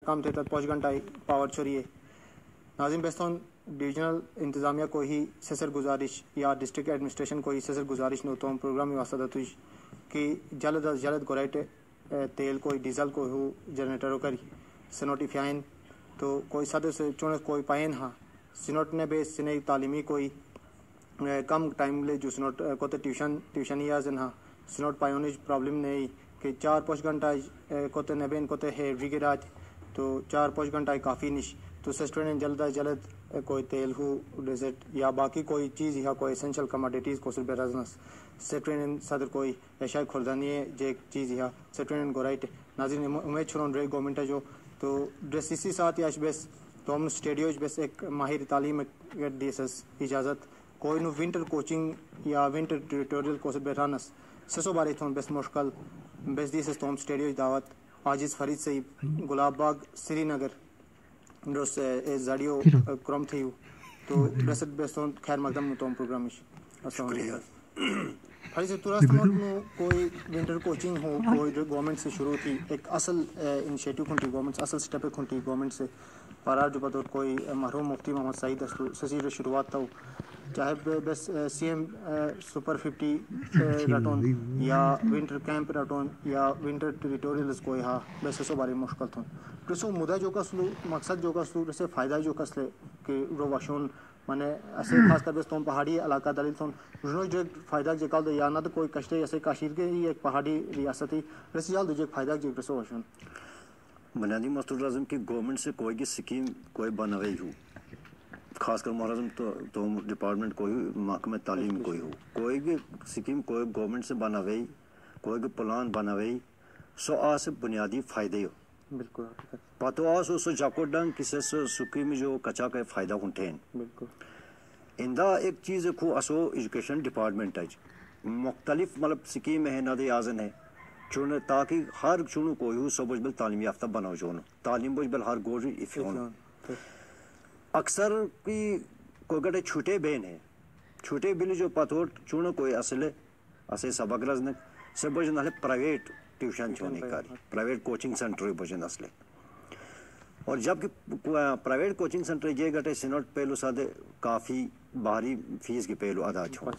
कम थे तक 5 घंटा पावर छोड़िए। नाज़िम बेस्तों डिविजनल इंतज़ामिया को ही ससर गुजारिश या डिस्ट्रिक्ट एडमिनिस्ट्रेशन को ही ससर गुजारिश नो तो प्रोग्राम वास्ता तुझ कि जल्द अज जल्द गोराइट तेल कोई डीजल को हो जनरेटरों करी सनोटिफाइन तो कोई सादे से चुने कोई पाइन हाँ सिनोट ने बेस सिने तालीमी कोई कम टाइम ले जो सिनोट को तो ट्यूशन या जन हाँ सिनोट पायोनिज प्रॉब्लम नहीं कि 4-5 घंटा को तो नबेन को तो है रिगराज तो 4-5 घंटा काफ़ी निश तो सस्टेन जल्द अज जल्द कोई तेल हो डेजर्ट या बाकी कोई चीज़ या कोई एसेंशियल कमोडिटीज़ को सिर्फ रजनस सेट्रेन सदर कोई ऐशा खुर्दानी है जे चीज़ या सेट्रेन गोराइट नाज़िन उम्मीद छुरों रे गवर्नमेंट जो तो ड्रेसिसी साथ या बेस तो हम स्टेडियोज बेस एक माहिर तालीम दिसस इजाज़त कोई नु विंटर कोचिंग या विंटर ट्यूटोरियल को सिर्फ रानस ससो बारे थोन बेस मुश्किल बेस दिसस तो हम स्टेडियोज दावत आजिज़ फरीद ज़ेओगुल्लाब्बाग श्रीनगर रोस ज़ाडियो क्रम थी तो बेस बेस तो खैर मकदम तो हम प्रोग्राम शुक्रिया फरी से तुरंत में कोई विंटर कोचिंग हो कोई गवर्नमेंट से शुरू थी एक असल इनिशिएटिव खुंटी गवर्नमेंट असल स्टेप खुंटी गवर्नमेंट से पारार जो बतौर कोई मरहूम मुफ्ती मोहम्मद सईद ससी शुरुआत था चाहे बस CM सुपर 50 रटोन या विंटर कैंप रटोन या विंटर टेरिटोरियल्स कोई हाँ बस सो बारे मुश्किल थोन तो सो मुद्दा जो का सुलू मकसद जो का सुलू जैसे फ़ायदा जो कसले कि रोवाशोन माने ऐसे खास कर तो पहाड़ी इलाका दलिल तो जो फ़ायदा जकाल दो या ना तो कोई कश्ते ऐसे कश्मीर के ही एक पहाड़ी रियासत ही रसी जाल जो फ़ायदा जो रसो वशन बुनियादी मकसद राज़म की गवर्नमेंट से कोई की स्कीम कोई बनावे हो खासकर महाराजम तो डिपार्टमेंट कोई महकमे तालीम कोई हो कोई की स्कीम कोई गवर्नमेंट से बनावे कोई की प्लान बनावे सो आज से बुनियादी फ़ायदे हो बिल्कुल पातो आस उस जाको डंग किसे सुकी में जो कचा का फ़ायदा उठेन बिल्कुल इंदा एक चीज़ को असो एजुकेशन डिपार्टमेंट आज मुख्तलिफ मतलब स्कीम है ना दे आजन है चुन ताकि हर चुनु कोई हो सब बल तालीम याफ्ता बनाओ जोन तालीम बल हर गोरी इफ़ोन अक्सर की कोई गटे छूटे बेन है छूटे बिल जो पतो चुन कोई असले असे सबक रजन सब बजन हले प्राइवेट ट्यूशन छोने का प्राइवेट कोचिंग सेंटर बजन असले और जबकि प्राइवेट कोचिंग सेंटर ये गटे सिनोट पहलू सादे काफ़ी भारी फीस की पहलू अदा छो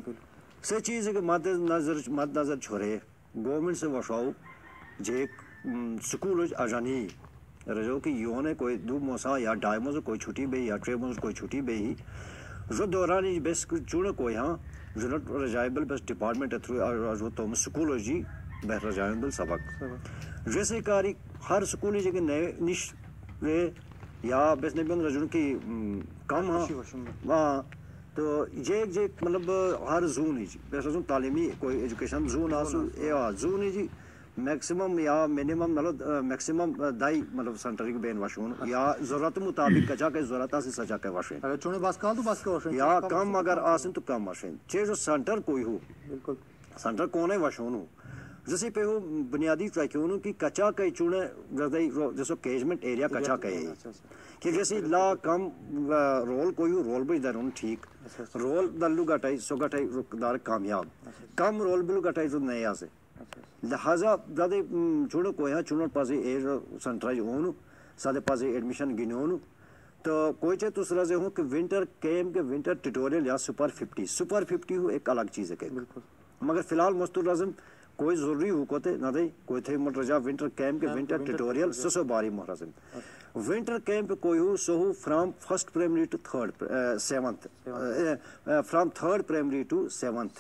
से चीज़ है कि मद नज़र छोड़े गवर्नमेंट से वशाओ जे स्कूल अजानी रजो कि योने कोई दो मोसा या ढाई मोसा कोई छुट्टी बे या ट्रे मोसा कोई छुट्टी बे ही जो दौरान बेस चुन कोई हाँ जो रजाइबल बस डिपार्टमेंट थ्रू जो तो स्कूल जी बह रजाइबल सबक जैसे कारी हर स्कूल जगह नए निश वे या बस ने बन रजू की कम हाँ तो ये मतलब हर जून ही जी बस तालीमी कोई एजुकेशन जून आसू जून ही जी मैक्सिमम या मिनिमम मतलब मैक्सिमम दाई मतलब सेंटर की बेन वाशून या ज़रूरत मुताबिक कचा के ज़रूरत से सजा के वाशें अगर चुने बस काल तो बस के वाशें या कम अगर आसन तो कम वाशें चे जो सेंटर कोई हो बिल्कुल सेंटर कौन है वाशून हो जैसे पे हो बुनियादी ट्रैक्यों की कचा के चुने जैसे केजमेंट एरिया कचा के कि जैसे ला कम रोल कोई हो रोल भी दर ठीक रोल दल्लू गटाई सो गटाई रुकदार कामयाब कम रोल बिलू गटाई जो नया से लिहाजा ज़्यादा चुनो को यहाँ चुनो पासे एज सेंट्राइज होनु सादे पासे एडमिशन गिनोनु तो कोई चाहे दूसरा से हो कि विंटर कैंप के विंटर ट्यूटोरियल या सुपर 50 हो एक अलग चीज़ है बिल्कुल मगर फिलहाल मस्तूर आज़म कोई ज़रूरी हो कोते ना दे कोई थे मटरजा विंटर कैंप के विंटर ट्यूटोरियल ससो बारी महाराजम विंटर कैंप कोई हो सो हो from first primary to seventh from third primary to seventh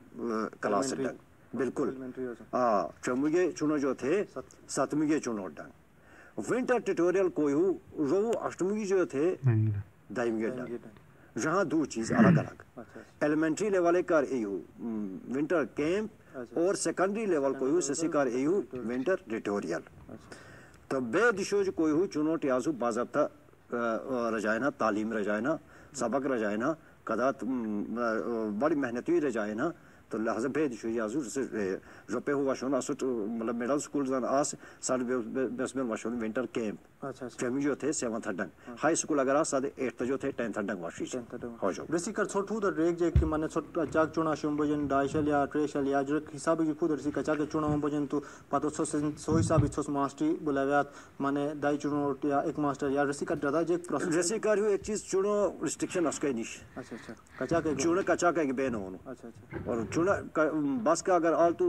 class तक बिल्कुल हाँ चमुगे चुनो जो थे सतमुगे चुनो डंग विंटर ट्यूटोरियल कोई हो रो अष्टमुगी जो थे दाइमुगे डंग जहाँ दो चीज़ अलग अलग एलिमेंट्री लेवल का एयू विंटर कैंप और सेकेंडरी लेवल कोई हो ससी कार एयू विंटर ट्यूटोरियल तो बे दिशो जो कोई हो चुनो टियाजु बाज़ाब्ता रजायना तालीम रजायना सबक रजायना कदा बड़ी मेहनती रजायना تو لہذا بید شو یا زور سے روپے ہوا شون اسٹ مطلب میڈل سکول زان آس سال بیس میں واشون ونٹر کیمپ اچھا کیمی جو تھے 7th ڈنگ ہائی سکول اگر آ سادے 8th جو تھے 10th ڈنگ واشی ہو جو رسی کر چھوٹ ہو ریک جے کہ منے چھوٹ چاک چونا شوم بجن ڈائشل یا ٹریشل یا جو حساب جو خود رسی کچا کے چونا ہم بجن تو پتہ سو حساب چھوس ماسٹری بلاویات منے دائی چونو یا ایک ماسٹر یا رسی کر دادا جے پروسیس رسی کر ایک چیز چونو ریسٹرکشن اس کے نش اچھا اچھا کچا کے چونو کچا کے بین ہونو اچھا اچھا اور چونو بس کا اگر آل تو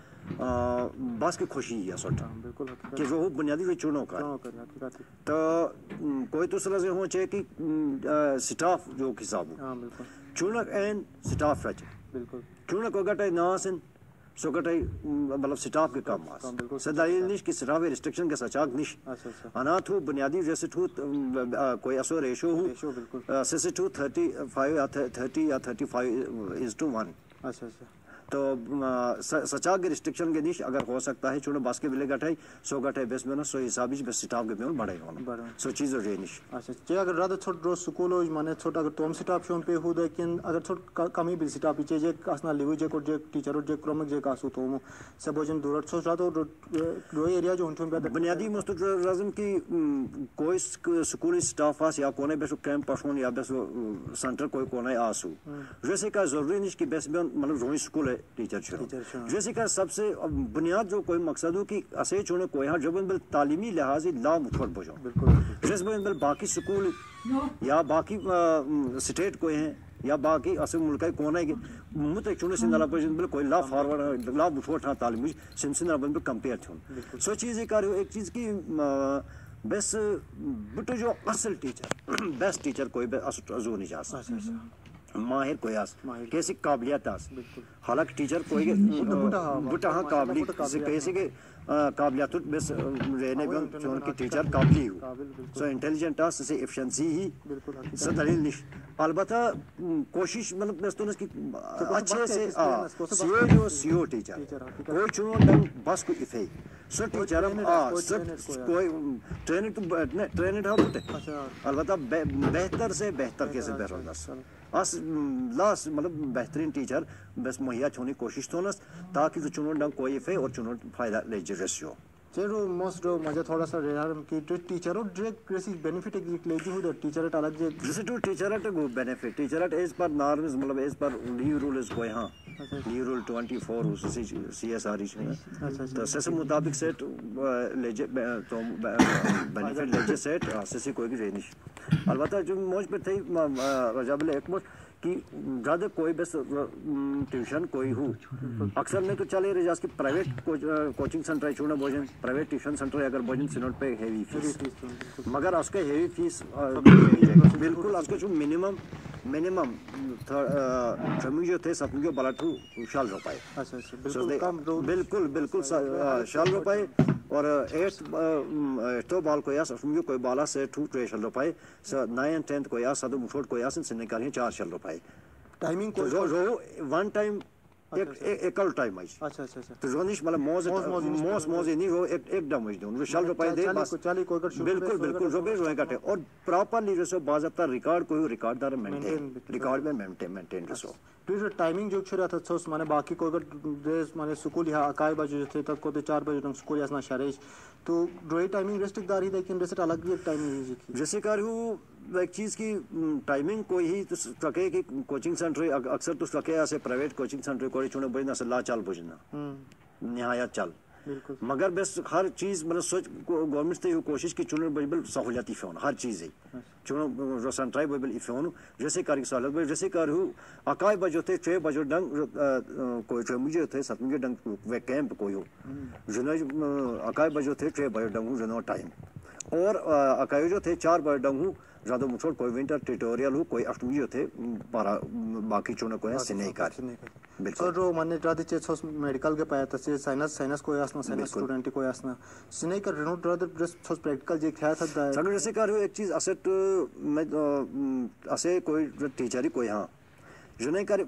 بس کی خوشی ہے سوٹا کہ جو بنیادی جو چونو کا تو کوئی تو سلازے ہوں چاہے کہ سٹاف جو حساب ہو چونک این سٹاف رچے چونک کو گٹائی ناسن سو گٹائی مطلب سٹاف کے کام آس سدائیل نیش کی سٹاف ریسٹرکشن کے سچاک نیش انا تھو بنیادی جیسے تھو کوئی اسو ریشو ہو سیسے تھو 35 یا 30 یا 35:1 اچھا اچھا تو سچاک کے ریسٹرکشن کے نیش اگر ہو سکتا ہے چونو باس کے بلے گٹائی سو گٹائی بیس میں سو حسابی بس سٹاف کے بیون بڑھے ہونا سو چیز ہو نیش اچھا چاہے اگر رادہ چھوٹ رو سکول ہو مانے چھوٹ اگر توم سٹاف شون پہ ہو لیکن اگر چھوٹ کمی بھی سٹاف پیچھے جے کاسنا لیوی جے کو جے ٹیچر ہو جے کرومک جے کاسو تو سب جن دورت چھوٹ رہا تو روئی ایریا جو ہنچون پہ بنیادی مستق رازم کی کوئی سکولی سٹاف آس یا کونے بیسو کیمپ پاشون یا بیسو سنٹر کوئی کونے آسو جیسے کا ضروری نیش کی بیس بیون مطلب روئی سکول ہے ٹیچر چھو جیسے کہ سب سے بنیاد جو کوئی مقصد ہو کہ اسے چھوڑے کوئی ہاں جب بل تعلیمی لحاظی لا مٹھوڑ بجو جیسے بل باقی سکول یا باقی سٹیٹ کوئی ہیں یا باقی اسے ملکہ کونے کے متعلق چھوڑے سندھا بجن بل کوئی لا فارورڈ لا مٹھوڑ ہاں تعلیمی سندھا بل کمپیئر چھوڑ سو چیز ایک ایک چیز کی بس بٹو جو اصل ٹیچر بیسٹ ٹیچر کوئی ازو نہیں جا سکتا ماہر کوئی آس کیسی قابلیت آس حالانکہ ٹیچر کوئی بٹا ہاں قابلی کیسی کہ قابلیت بس رہنے بھی چون کی ٹیچر قابلی ہو سو انٹیلیجنٹ آس سے ایفشنسی ہی سو دلیل نش البتہ کوشش مطلب میں اس کی اچھے سے سیو ٹیچر کوئی چنو ڈنگ بس کو افے سو ٹیچر کوئی ٹرینڈ ہاں بٹے البتہ بہتر سے بہتر کیسے بہتر اس لاس مطلب بہترین ٹیچر بس مہیا چھونے کوشش تو نس تاکہ جو چنو ڈنگ کوئی فے اور چنو فائدہ لے جرسیو چلو موسٹ مجھے تھوڑا سا رہا کہ ٹیچروں ڈائریکٹ کسی بینیفٹ ایک لے جو ہو ٹیچر اٹ الگ جیسے ٹو ٹیچر اٹ گو بینیفٹ ٹیچر اٹ ایز پر نارمز مطلب ایز پر لیو رول از کوئی ہاں leave rule 24 C S R تو سے مطابق سیٹ لیجے تو بینیفٹ لیجے سیٹ سے کوئی بھی رہنش البتہ جو موج پہ تھی رجابل ایک موج کہ زیادہ کوئی بس ٹیوشن کوئی ہو اکثر میں تو چلے رہے جاس کہ پرائیویٹ کوچنگ سنٹر چھوڑنا بوجن پرائیویٹ ٹیوشن سنٹر اگر بوجن سنوٹ پہ ہیوی فیس مگر اس کا ہیوی فیس بالکل اس کا جو منیمم جو تھے سب جو بلا ٹو 100 روپئے بالکل 100 روپئے اور 8 بال کو یاس جو کوئی بالا سے 2 روپئے 9 and 10 کو یاس سادو مٹھوٹ کو یاس سننے کا رہی 4 روپئے ٹائمنگ کو جو ون ٹائم ایکل ٹائم آئی تو رونیش مطلب موز نہیں وہ ایک دم دوں وہ 100 روپئے دے بس بالکل روپے روئے گٹے اور پراپرلی رسو باضابطہ ریکارڈ کوئی ریکارڈ دار مینٹین ریکارڈ میں مینٹین رسو ٹائمنگ جو چھڑا تھا سوس مانے باقی کو اگر ڈریس مانے سکول یا اکائی بجے تھے تک کو 4 بجے تک سکول یاسنا شریش تو ڈرائی ٹائمنگ ریسٹرک داری لیکن ریسٹ الگ بھی ایک ٹائمنگ جیسے کر ہوں ایک چیز کی ٹائمنگ کوئی ہی تو سکے کہ کوچنگ سنٹر اکثر تو سکے ایسے پرائیویٹ کوچنگ سنٹر کوئی چھوڑے بجنا سے لا چال بجنا نہایت چل مگر بس ہر چیز مطلب سوچ گورنمنٹ سے یہ کوشش کی چونر بجبل سہولیتی فون ہر چیز ہے چونر سنٹرائی بجبل فون جیسے کاری سہولت بجے جیسے کار ہوں اکائی بجو تھے 6 بجو ڈنگ کوئی 6 مجھے تھے 7 مجھے ڈنگ وہ کیمپ کوئی ہو جنہیں اکائی بجو تھے 6 بجو ڈنگ ہوں جنہوں ٹائم اور اکائی جو تھے 4 بجے ڈنگ ہوں زیادہ مچھوڑ کوئی ونٹر ٹیٹوریل ہو کوئی اٹھمی جو تھے پارا باقی چونہ کوئی ہے سنہی کار بالکل جو ماننے رادی چیز سوس میڈیکل کے پایا تھا سائنس کوئی آسنا سائنس اسٹوڈنٹی کوئی آسنا سنہی کار رنوٹ رادی سوس پریکٹیکل جی کھایا تھا سنگر جیسے کار ہو ایک چیز اسے کوئی ٹیچری کوئی ہاں जुने कर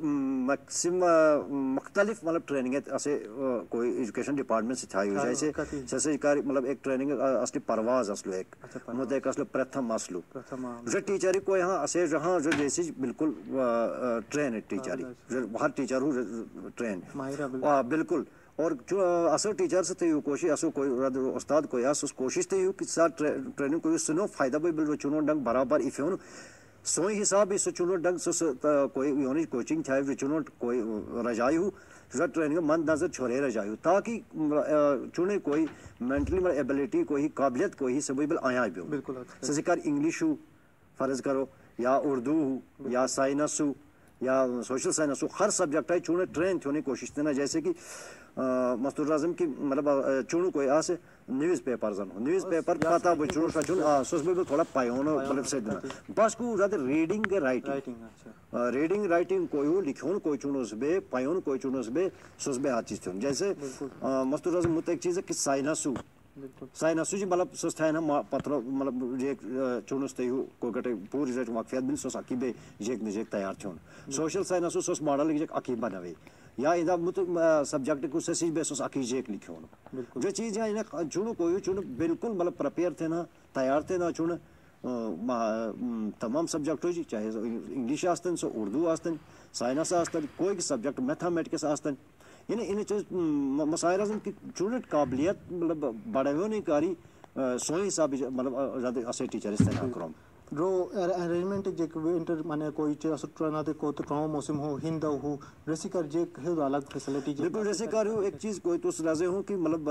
मुख्तलिफ मतलब ट्रेनिंग असे कोई एजुकेशन डिपार्टमेंट से था जैसे जैसे कर मतलब एक ट्रेनिंग असली परवाज असलो एक मुद्दे एक असलो प्रथम असलो जो टीचर को यहाँ असे जहाँ जो जैसे बिल्कुल ट्रेन है टीचर हर टीचर हूँ ट्रेन बिल्कुल और जो असो टीचर से तो कोशिश असो कोई उस्ताद को या कोशिश तो कि साथ ट्रेनिंग को सुनो फायदा भी बिल्कुल चुनो डंग बराबर इफेन सोई हिसाब से चुनो डंग कोई योनी कोचिंग चाहे चुनो कोई रजाई हो जो ट्रेनिंग मन नजर छोड़े रजाई हो ताकि चुने कोई मेंटली एबिलिटी कोई काबिलियत कोई सब बिल आया भी बिल्कुल जैसे कर इंग्लिश हो फर्ज करो या उर्दू हो या साइंस हो या सोशल साइंस हो हर सब्जेक्ट है चुने ट्रेन होने कोशिश देना जैसे कि मस्तूर आजम की मतलब चुनू कोई आसे न्यूज़ पेपर जन न्यूज़ पेपर पता वो चुनू का चुन सोच में थोड़ा पायोनो मतलब से देना बस को ज़्यादा रीडिंग के राइटिंग राइटिंग कोई हो लिखोन कोई चुनो उसबे पायोन कोई चुनो उसबे सोच में हर चीज़ जैसे मस्तूर आजम मुझे एक चीज़ है कि साइंसू साइंसू जी मतलब सोचता है ना पत्र मतलब ये चुनते हो कोई कटे पूरी जो वाकफियत बिल सोच अकीबे ये तैयार थे सोशल साइंसू सोच मॉडल ये अकीब बनावे या इधर मुझ सब्जेक्ट को ससी बेसोस अकीज एक लिखे हो जो चीज़ है इन्हें चुनो कोई चुनो बिल्कुल मतलब प्रिपेयर थे ना तैयार थे ना चुनो तमाम सब्जेक्ट हो जी चाहे इंग्लिश आस्तन सो उर्दू आस्तन साइंस आस्तन कोई सब्जेक्ट मैथमेटिक्स आस्तन इन चीज मसाइल आजम की चुनट काबिलियत मतलब बड़े नहीं कारी सोई हिसाब मतलब ज़्यादा असे टीचर इस्तेमाल करो रो अरेंजमेंट जे इंटर माने कोई चे असुट्राना ते को तो ट्रामा मौसम हो हिंद हो जैसे कर जे है अलग फैसिलिटी जे बिल्कुल जैसे कर एक चीज कोई तो राजे हूं कि मतलब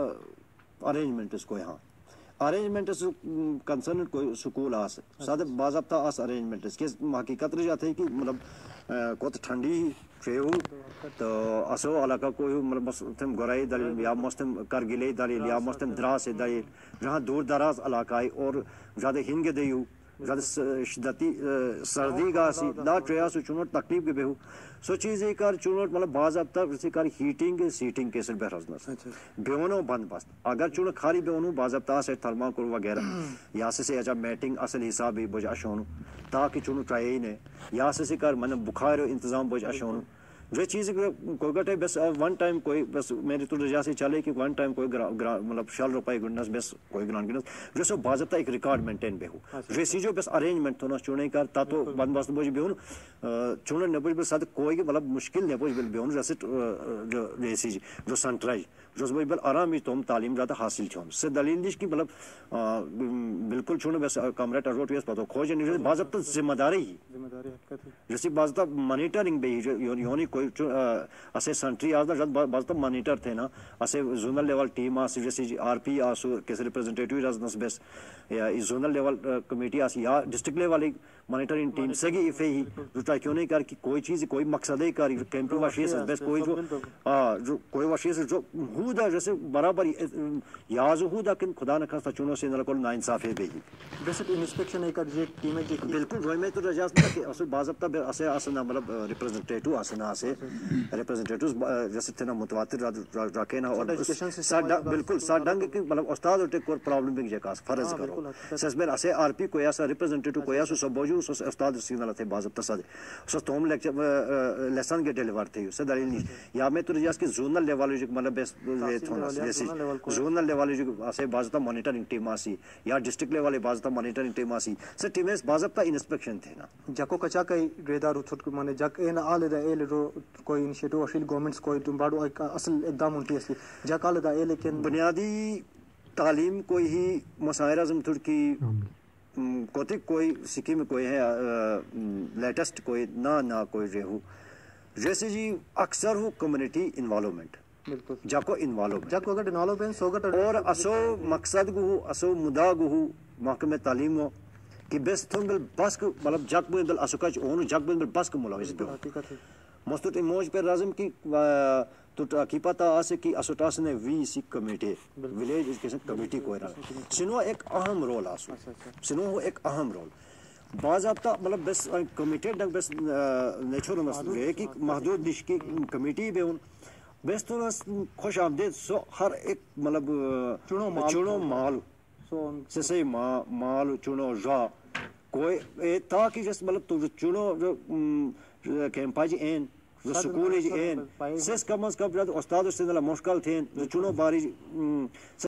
अरेंजमेंट इसको यहाँ अरेंजमेंट कंसर्न कोई स्कूल आस सादे बाज़ाब्ता आस अरेंजमेंट इसके हकीकत रह जाते हैं कि मतलब कोत ठंडी फेहू तो असो इलाका कोई मतलब मस्तम गुराई दलील या मस्तम करगिले दलील या मस्तम द्रास दलील जहाँ दूर दराज इलाका है और ज़्यादा हिंग देयू ज़्यादा शिद्दती सर्दी का सी दा ट्रेया सो चुनोट तकलीफ के बेहू सो चीज़ ये कर चुनोट मतलब बाज़ाब्ता जैसे कर हीटिंग सीटिंग के सर बेहरजनस बेवनो बंद बस अगर चुनो खाली बेवनो बाज़ाब्ता से थर्माकोल वगैरह या से अच्छा मैटिंग असल हिसाब ही बज अशोनु ताकि चुनो ट्राई ने या से कर मन बुखार इंतजाम बज अशोनु जो चीज़ कोई गटे बस वन टाइम कोई बस मेरी तो रजा से चले कि वन टाइम कोई मतलब शाल रुपये गुनस बस कोई ग्रान गुनस जो सब बाज़ाब्ता एक रिकॉर्ड मेंटेन बेहू जो सी जो बस अरेंजमेंट थोड़ा चुने कर ता तो बंदोबस्त बोझ बेहून चुने न बोझ बस साथ कोई मतलब मुश्किल न बोझ बेहून जैसे जो रेसी जो सनराइज जो बोझ बल आराम ही तुम तालीम ज़्यादा हासिल थोम से दलील दिश की मतलब बिल्कुल चुने बस कमरेट रोट बस पता खोज नहीं बाज़ाब्ता जिम्मेदारी जैसे बाज़ाब्ता मॉनिटरिंग बे योनी कोई असे सेंट्री आज बाज़ाब्ता मॉनिटर थे ना असे जोनल लेवल टीम आस जैसे आरपी आसो कैसे रिप्रेजेंटेटिव राजनस बेस या इस जोनल लेवल कमेटी आस या डिस्ट्रिक्ट लेवल मॉनिटरिंग टीम सगी इफे ही रुटा क्यों नहीं कर कि कोई चीज़ कोई मकसद ही कर कैंप वाशियस बेस कोई जो कोई वाशियस जो हुदा जैसे बराबर याज हुदा किन खुदा न खास्ता चुनो से नलकोल नाइंसाफी बेही बेसिक इंस्पेक्शन एक जे टीम जे बिल्कुल रोय में तो रजास ना कि असल बाज़ाब्ता असे आसना मतलब रिप्रेजेंटेटिव आसना असे रिप्रेजेंटेटिव्स जैसे थे ना मुतवातिर रखे ना और बिल्कुल साडंग की मतलब उस्ताद और टेक प्रॉब्लम भी जकास फर्ज करो सस में असे आरपी को ऐसा रिप्रेजेंटेटिव को ऐसा सब बोझू सो उस्ताद सिग्नल थे बाज़ाब्ता सादे सो तुम लेक्चर लेसन के डिलीवर थे से दलील नहीं या में तो रजास की जोनल लेवल जो मतलब बेस जैसे जोनल लेवल जो असे बाज़ाब्ता मॉनिटरिंग टीम आसी या डिस्ट्रिक्ट लेवल बाज़ाब्ता मॉनिटरिंग टीम आसी से टीमेस बाज़ाब्ता इंस्पेक्शन थे ना जको कचा कई रेदार उछट माने जक एन आले दा एले रो कोई इनिशिएटिव अशील गवर्नमेंट्स कोई तुम बाड़ो एक असल इकदाम होती है जक आले दा ए लेकिन बुनियादी तालीम कोई ही मसाइल आज़म तुर्की कोई सिक्किम में कोई है लेटेस्ट कोई ना कोई रेहू जैसे जी अक्सर हो कम्युनिटी इन्वॉल्वमेंट जाको इन्वॉल्व जाको अगर इन्वॉल्वमेंट सोगट और असो मकसद गु असो मुदा गु महकमे तालीम हो कि बेस तुम बिल बस मतलब जग बिल असुकाच ओन जग बिल बस को मुलाविस बे मस्तुत इमोज पे राजम की तो की पता आसे कि असुटास ने VC committee village education committee को सिनो एक अहम रोल आसो सिनो एक अहम रोल बाज़ाब्ता मतलब बस कमिटेड बस नेचुरल मसले कि महदूद दिश की कमेटी बे उन बस तो खुश आमदेद सो हर एक मतलब चुनो माल सो से माल चुनो जा کوئی تاکہ جس مطلب تو چنو کیمپاج این سکول این سس کم از کم استاد سے مشکل تھے چنو باری